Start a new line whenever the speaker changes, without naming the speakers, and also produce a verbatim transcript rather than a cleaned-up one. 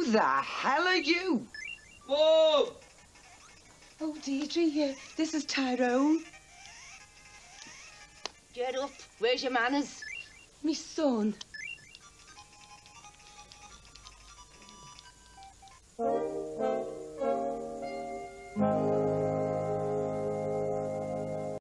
Who the hell are you?
Whoa!
Oh, Deirdre, yeah, this is Tyrone.
Get up. Where's your manners?
Me son.